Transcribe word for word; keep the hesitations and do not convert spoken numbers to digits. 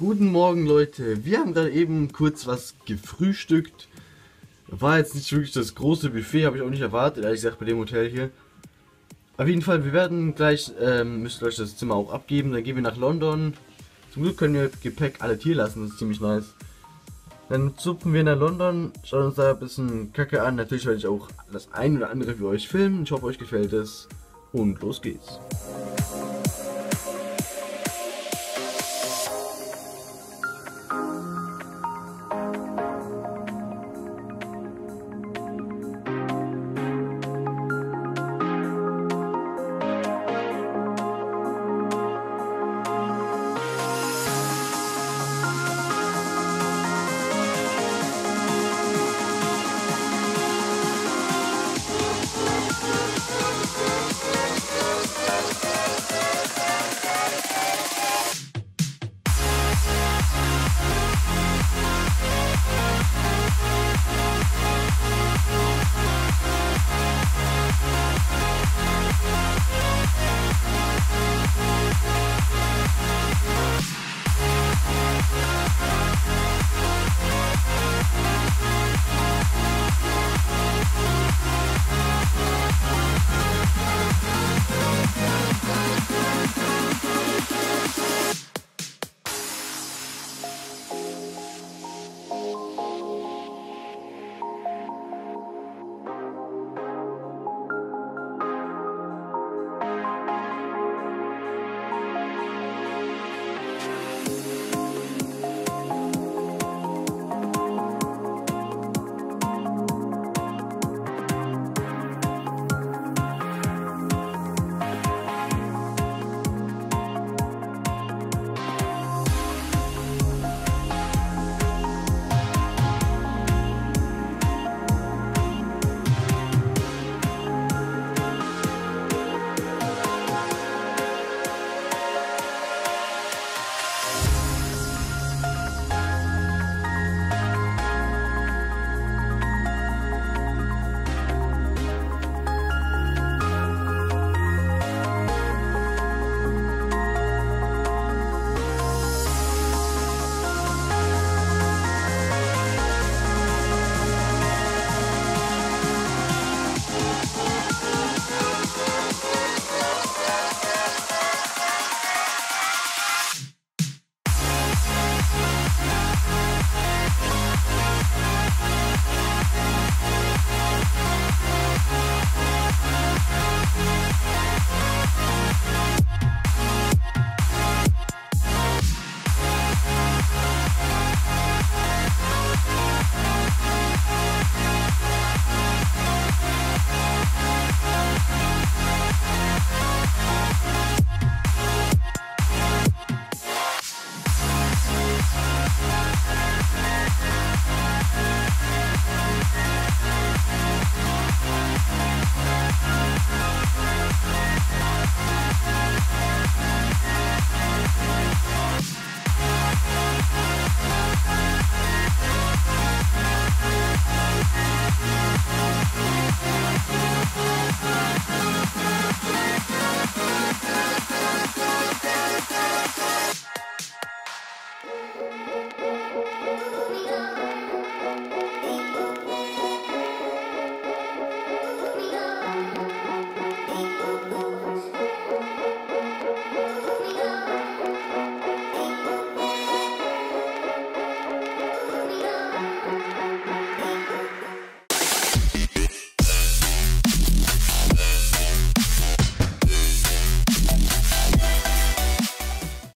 Guten Morgen, Leute. Wir haben gerade eben kurz was gefrühstückt. War jetzt nicht wirklich das große Buffet, habe ich auch nicht erwartet, ehrlich gesagt, bei dem Hotel hier. Auf jeden Fall, wir werden gleich, ähm, müsst ihr euch das Zimmer auch abgeben, dann gehen wir nach London. Zum Glück können wir Gepäck alle hier lassen, das ist ziemlich nice. Dann zupfen wir nach London, schauen uns da ein bisschen Kacke an. Natürlich werde ich auch das ein oder andere für euch filmen. Ich hoffe, euch gefällt es. Und los geht's.